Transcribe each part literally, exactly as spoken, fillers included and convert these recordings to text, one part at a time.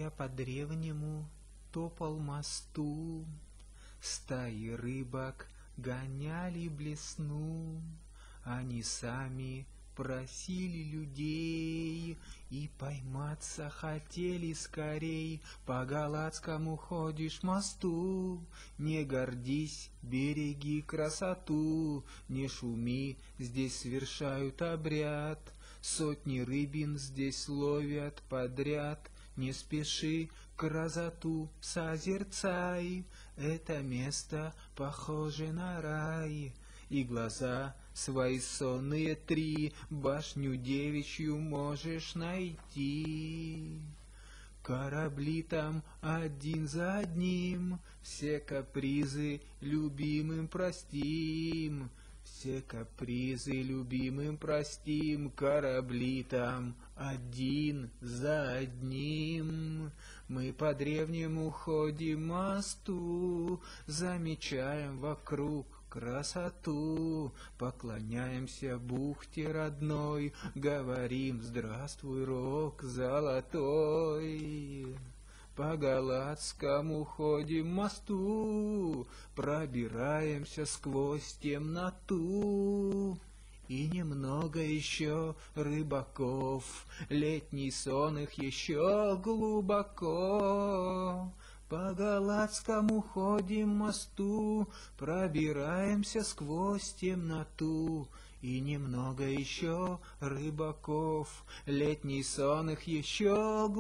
я по древнему топал мосту, стаи рыбок гоняли блесну. Они сами просили людей и пойматься хотели скорей. По Галатскому ходишь мосту, не гордись, береги красоту. Не шуми, здесь совершают обряд, сотни рыбин здесь ловят подряд. Не спеши, красоту созерцай, это место похоже на рай. И глаза свои сонные три, башню девичью можешь найти. Корабли там один за одним, все капризы любимым простим. Все капризы любимым простим, корабли там один за одним. Мы по древнему ходим мосту, замечаем вокруг красоту, поклоняемся бухте родной, говорим здравствуй, рог золотой. По Галатскому ходим мосту, пробираемся сквозь темноту. И немного еще рыбаков, летний сон их еще глубоко. По Галатскому ходим мосту, пробираемся сквозь темноту. И немного еще рыбаков, летний сон их еще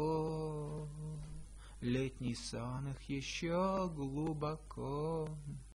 глубоко. Летний сон их еще глубоко.